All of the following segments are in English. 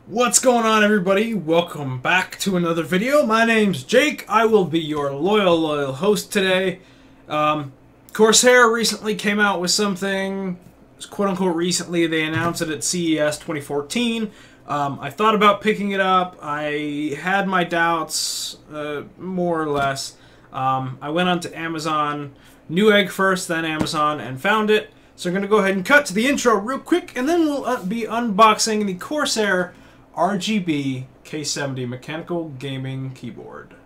What's going on, everybody? Welcome back to another video. My name's Jake. I will be your loyal host today. Corsair recently came out with something, quote-unquote recently. They announced it at CES 2014. I thought about picking it up. I had my doubts, more or less. I went onto Amazon, Newegg first, then Amazon, and found it. So I'm going to go ahead and cut to the intro real quick, and then we'll be unboxing the Corsair RGB K70 mechanical gaming keyboard.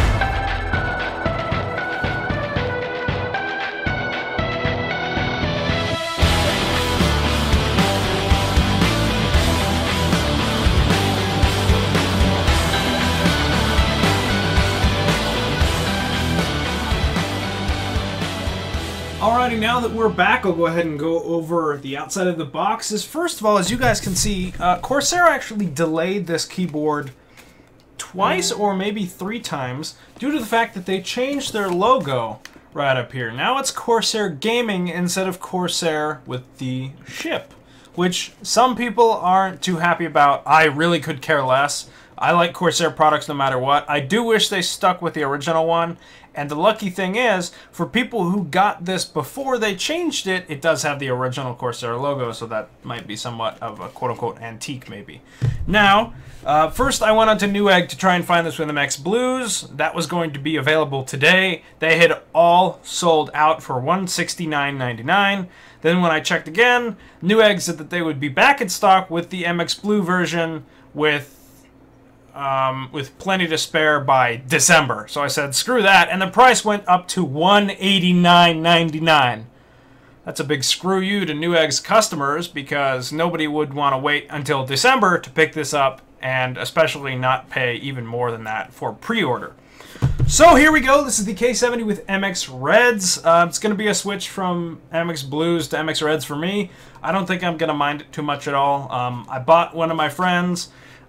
Alrighty, now that we're back, I'll go ahead and go over the outside of the boxes. First of all, as you guys can see, Corsair actually delayed this keyboard twice or maybe 3 times due to the fact that they changed their logo right up here. Now it's Corsair Gaming instead of Corsair with the ship, which some people aren't too happy about. I really could care less. I like Corsair products no matter what. I do wish they stuck with the original one. And the lucky thing is, for people who got this before they changed it, it does have the original Corsair logo, so that might be somewhat of a quote-unquote antique, maybe. Now, first I went onto Newegg to try and find this with MX Blues. That was going to be available today. They had all sold out for $169.99. Then when I checked again, Newegg said that they would be back in stock with the MX Blue version with plenty to spare by December. So I said, screw that, and the price went up to $189.99. That's a big screw you to Newegg's customers, because nobody would want to wait until December to pick this up, and especially not pay even more than that for pre-order. So here we go. This is the K70 with MX Reds. It's going to be a switch from MX Blues to MX Reds for me. I don't think I'm going to mind it too much at all. I bought one of my friends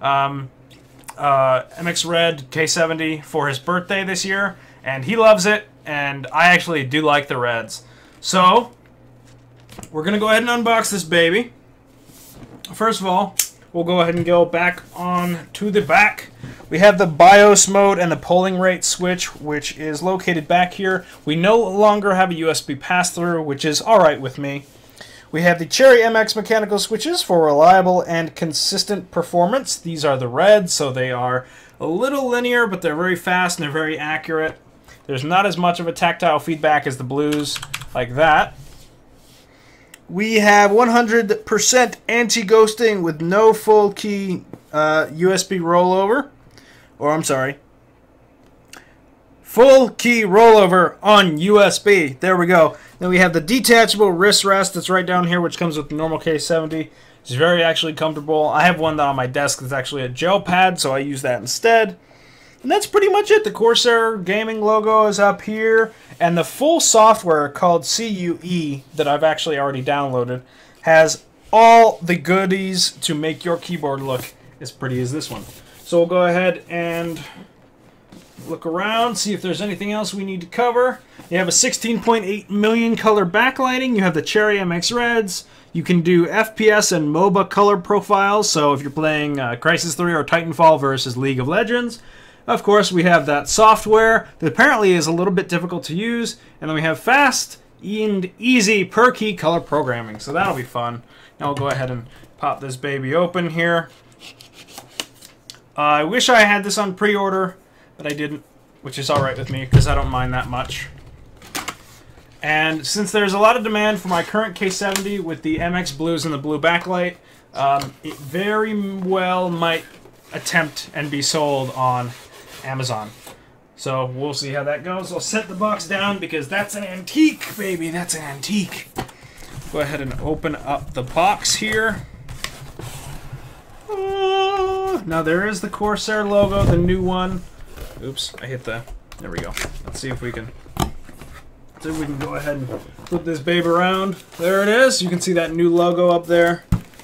MX Red K70 for his birthday this year, and he loves it, and I actually do like the Reds. So we're gonna go ahead and unbox this baby. First of all, we'll go ahead and go back on to the back. We have the BIOS mode and the polling rate switch, which is located back here. We no longer have a USB pass-through, which is alright with me. We have the Cherry MX mechanical switches for reliable and consistent performance. These are the Reds, so they are a little linear, but they're very fast and they're very accurate. There's not as much of a tactile feedback as the Blues, like that. We have 100% anti-ghosting with no full key USB rollover. Or, I'm sorry, full key rollover on USB. There we go. Then we have the detachable wrist rest that's right down here, which comes with the normal K70. It's very actually comfortable. I have one on my desk that's actually a gel pad, so I use that instead. And that's pretty much it. The Corsair gaming logo is up here, and the full software called CUE that I've actually already downloaded has all the goodies to make your keyboard look as pretty as this one. So we'll go ahead and look around, see if there's anything else we need to cover. You have a 16.8 million color backlighting. You have the Cherry MX Reds. You can do FPS and MOBA color profiles, so if you're playing Crisis 3 or Titanfall versus League of Legends. Of course, we have that software that apparently is a little bit difficult to use. And then we have fast and easy per key color programming, so that'll be fun. Now we'll go ahead and pop this baby open here. I wish I had this on pre-order, but I didn't, which is alright with me because I don't mind that much. And since there's a lot of demand for my current K70 with the MX Blues and the blue backlight, it very well might attempt and be sold on Amazon. So we'll see how that goes. I'll set the box down because that's an antique, baby. That's an antique. Go ahead and open up the box here. Now there is the Corsair logo, the new one. Oops, I hit the... There we go. Let's see if we can go ahead and flip this baby around. There it is. You can see that new logo up there.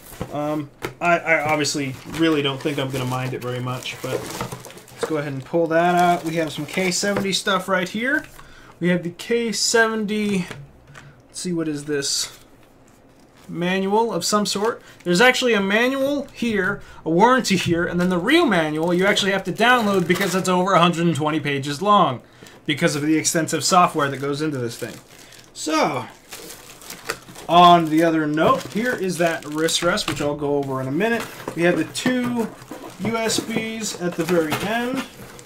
I obviously really don't think I'm going to mind it very much, but let's go ahead and pull that out. We have some K70 stuff right here. We have the K70... Let's see, what is this? manual of some sort. There's actually a manual here, a warranty here, and then the real manual you actually have to download because it's over 120 pages long because of the extensive software that goes into this thing. So, on the other note, here is that wrist rest, which I'll go over in a minute. We have the two USBs at the very end.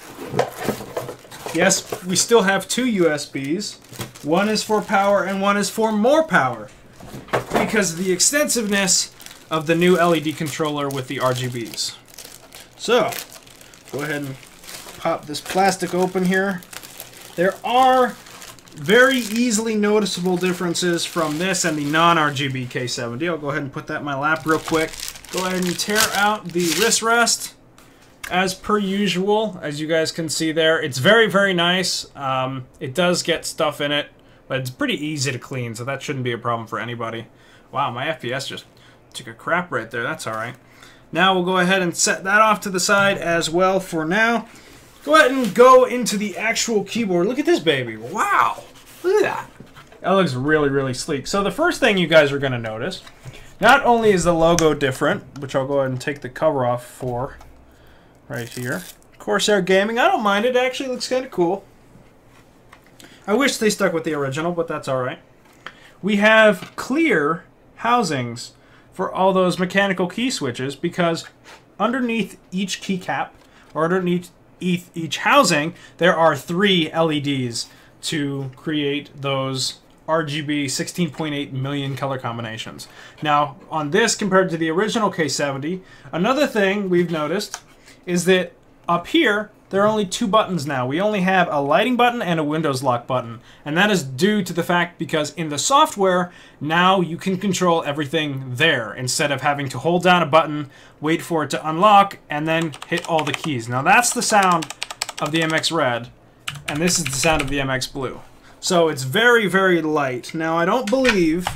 Yes, we still have two USBs. One is for power and one is for more power because of the extensiveness of the new LED controller with the RGBs. So, go ahead and pop this plastic open here. There are very easily noticeable differences from this and the non-RGB K70. I'll go ahead and put that in my lap real quick. Go ahead and tear out the wrist rest. As per usual, as you guys can see there, it's very, very nice. It does get stuff in it, but it's pretty easy to clean, so that shouldn't be a problem for anybody. Wow, my FPS just took a crap right there. That's all right. Now we'll go ahead and set that off to the side as well for now. Go ahead and go into the actual keyboard. Look at this baby. Wow. Look at that. That looks really, really sleek. So the first thing you guys are going to notice, not only is the logo different, which I'll go ahead and take the cover off for right here. Corsair Gaming. I don't mind it. It actually looks kind of cool. I wish they stuck with the original, but that's all right. We have clear housings for all those mechanical key switches because underneath each keycap, or underneath each housing, there are 3 LEDs to create those RGB 16.8 million color combinations. Now, on this compared to the original K70, another thing we've noticed is that up here, there are only 2 buttons now. We only have a lighting button and a Windows lock button. And that is due to the fact because in the software, now you can control everything there instead of having to hold down a button, wait for it to unlock, and then hit all the keys. Now that's the sound of the MX Red, and this is the sound of the MX Blue. So it's very, very light. Now I don't believe,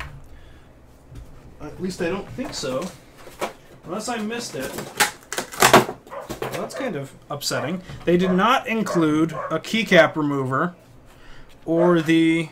at least I don't think so, unless I missed it. Well, that's kind of upsetting. They did not include a keycap remover or the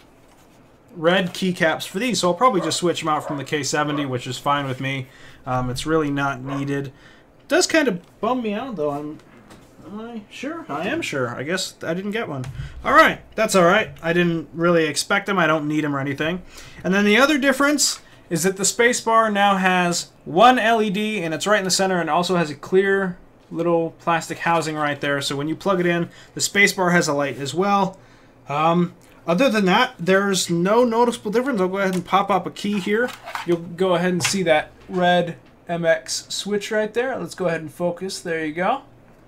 red keycaps for these, so I'll probably just switch them out from the K70, which is fine with me. It's really not needed. It does kind of bum me out, though. Am I sure? I am sure. I guess I didn't get one. Alright, that's alright. I didn't really expect them. I don't need them or anything. And then the other difference is that the spacebar now has one LED, and it's right in the center, and also has a clear little plastic housing right there, so when you plug it in, the spacebar has a light as well. Other than that, there's no noticeable difference. I'll go ahead and pop up a key here. You'll go ahead and see that red MX switch right there. Let's go ahead and focus. There you go.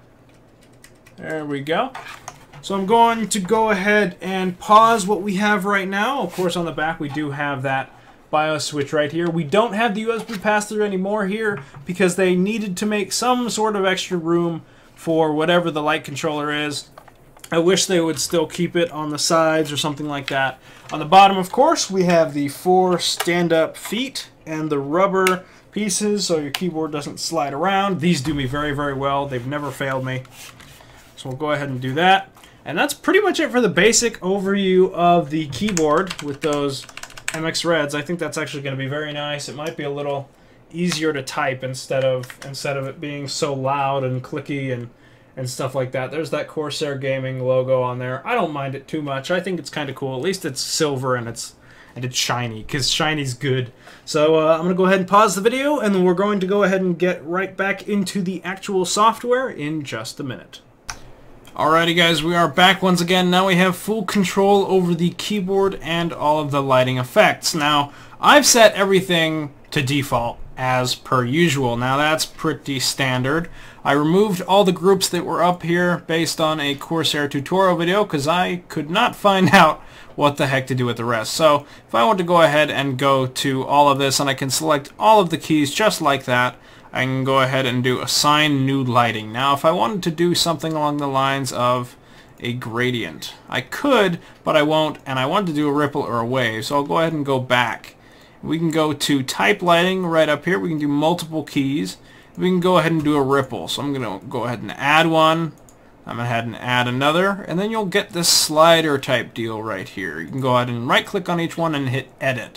There we go. So I'm going to go ahead and pause what we have right now. Of course, on the back, we do have that BIOS switch right here. We don't have the USB pass-through anymore here because they needed to make some sort of extra room for whatever the light controller is. I wish they would still keep it on the sides or something like that. On the bottom, of course, we have the 4 stand-up feet and the rubber pieces so your keyboard doesn't slide around. These do me very, very well. They've never failed me. So we'll go ahead and do that. And that's pretty much it for the basic overview of the keyboard with those MX Reds. I think that's actually going to be very nice. It might be a little easier to type instead of it being so loud and clicky and stuff like that. There's that Corsair Gaming logo on there. I don't mind it too much. I think it's kind of cool. At least it's silver and it's shiny, because shiny's good. So I'm going to go ahead and pause the video, and then we're going to go ahead and get right back into the actual software in just a minute. Alrighty guys, we are back once again. Now we have full control over the keyboard and all of the lighting effects. Now, I've set everything to default as per usual. Now that's pretty standard. I removed all the groups that were up here based on a Corsair tutorial video because I could not find out what the heck to do with the rest. So if I want to go ahead and go to all of this, and I can select all of the keys just like that, I can go ahead and do assign new lighting. Now if I wanted to do something along the lines of a gradient, I could, but I won't, and I want to do a ripple or a wave, so I'll go ahead and go back. We can go to type lighting right up here. We can do multiple keys. We can go ahead and do a ripple. So I'm going to go ahead and add one. I'm going to go ahead and add another, and then you'll get this slider type deal right here. You can go ahead and right click on each one and hit edit.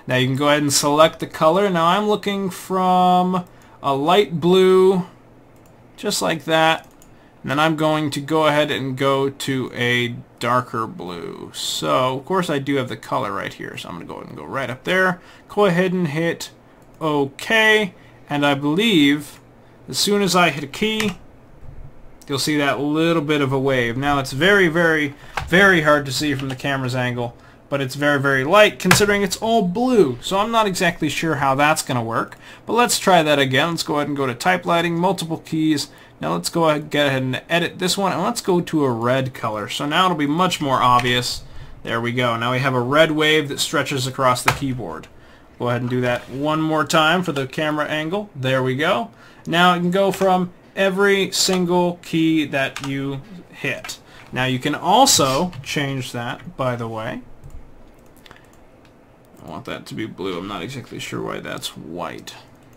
Now you can go ahead and select the color. Now I'm looking from a light blue, just like that. And then I'm going to go ahead and go to a darker blue. So, of course, I do have the color right here. So I'm going to go ahead and go right up there. Go ahead and hit OK. And I believe as soon as I hit a key, you'll see that little bit of a wave. Now, it's very, very, very hard to see from the camera's angle, but it's very, very light considering it's all blue. So I'm not exactly sure how that's going to work. But let's try that again. Let's go ahead and go to type lighting, multiple keys. Now let's go ahead and edit this one, and let's go to a red color. So now it'll be much more obvious. There we go. Now we have a red wave that stretches across the keyboard. Go ahead and do that one more time for the camera angle. There we go. Now you can go from every single key that you hit. Now you can also change that, by the way. I want that to be blue. I'm not exactly sure why that's white.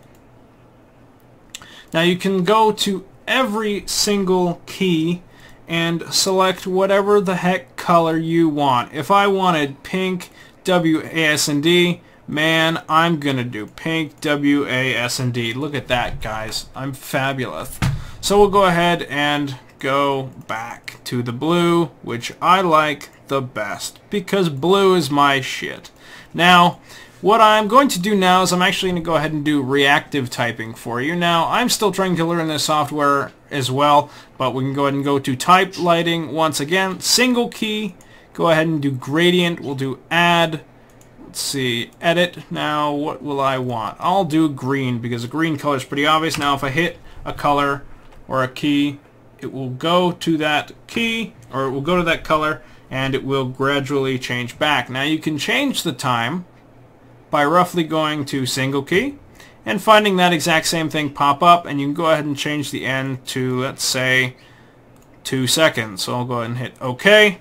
Now you can go to every single key and select whatever the heck color you want. If I wanted pink WASD, man, I'm gonna do pink WASD. Look at that, guys. I'm fabulous. So we'll go ahead and go back to the blue, which I like the best because blue is my shit. Now, what I'm going to do now is I'm actually going to go ahead and do reactive typing for you. Now, I'm still trying to learn this software as well, but we can go ahead and go to type lighting once again, single key, go ahead and do gradient, we'll do add, let's see, edit. Now, what will I want? I'll do green because the green color is pretty obvious. Now, if I hit a color or a key, it will go to that key, or it will go to that color, and it will gradually change back. Now, you can change the time by roughly going to single key and finding that exact same thing pop up, and you can go ahead and change the end to, let's say, 2 seconds. So I'll go ahead and hit OK.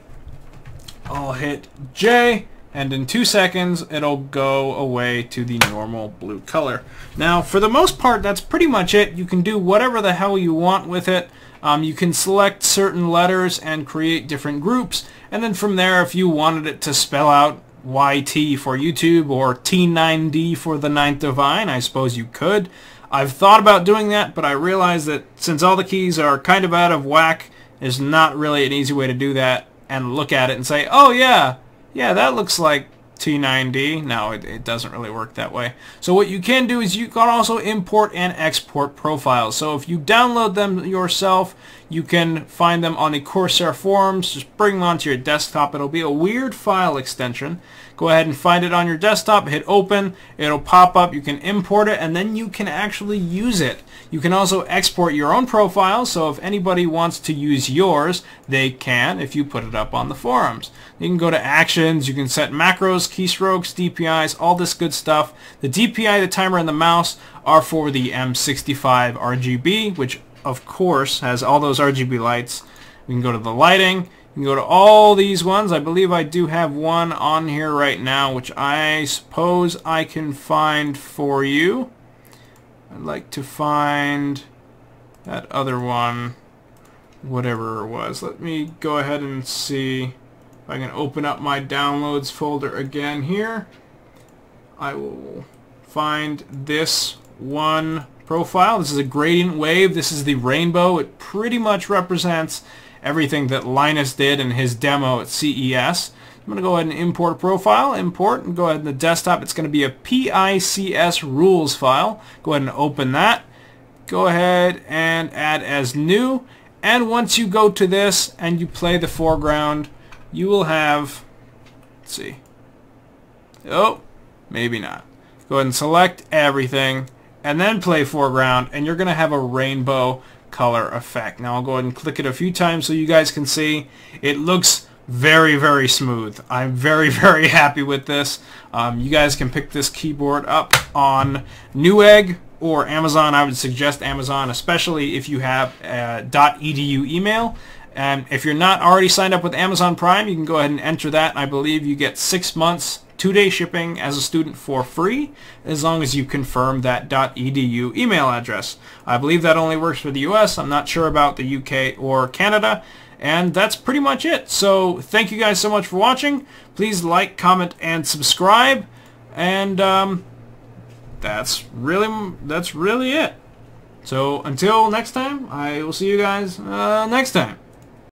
I'll hit J, and in 2 seconds it'll go away to the normal blue color. Now, for the most part, that's pretty much it. You can do whatever the hell you want with it. You can select certain letters and create different groups, and then from there, if you wanted it to spell out YT for YouTube or T9D for the Ninth Divine, I suppose you could. I've thought about doing that, but I realized that since all the keys are kind of out of whack, there's not really an easy way to do that and look at it and say, oh yeah, that looks like T9D. No, it doesn't really work that way. So what you can do is you can also import and export profiles. So if you download them yourself, you can find them on the Corsair forums. Just bring them onto your desktop. It'll be a weird file extension. Go ahead and find it on your desktop, hit open, it'll pop up, you can import it, and then you can actually use it. You can also export your own profile, so if anybody wants to use yours, they can if you put it up on the forums. You can go to actions, you can set macros, keystrokes, DPIs, all this good stuff. The DPI, the timer, and the mouse are for the M65 RGB, which of course has all those RGB lights. We can go to the lighting. You can go to all these ones. I believe I do have one on here right now, which I suppose I can find for you. I'd like to find that other one, whatever it was. Let me go ahead and see if I can open up my downloads folder again here. I will find this one profile. This is a gradient wave. This is the rainbow. It pretty much represents everything that Linus did in his demo at CES. I'm going to go ahead and import a profile, import, and go ahead in the desktop. It's going to be a PICS rules file. Go ahead and open that. Go ahead and add as new. And once you go to this and you play the foreground, you will have, let's see. Oh, maybe not. Go ahead and select everything and then play foreground, and you're going to have a rainbow color effect. Now I'll go ahead and click it a few times so you guys can see. It looks very, very smooth. I'm very, very happy with this. You guys can pick this keyboard up on Newegg or Amazon. I would suggest Amazon, especially if you have a .edu email. And if you're not already signed up with Amazon Prime, you can go ahead and enter that. I believe you get 6 months 2-day shipping as a student for free, as long as you confirm that .edu email address. I believe that only works for the US. I'm not sure about the UK or Canada. And that's pretty much it. So thank you guys so much for watching. Please like, comment, and subscribe. And that's really it. So until next time, I will see you guys next time.